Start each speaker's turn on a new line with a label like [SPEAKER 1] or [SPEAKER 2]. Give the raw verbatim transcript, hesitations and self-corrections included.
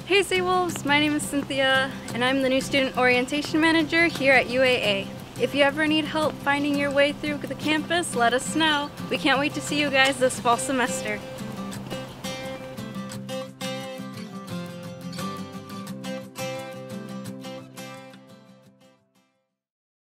[SPEAKER 1] Hey Seawolves, my name is Cynthia and I'm the new student orientation manager here at U A A. If you ever need help finding your way through the campus, let us know. We can't wait to see you guys this fall semester.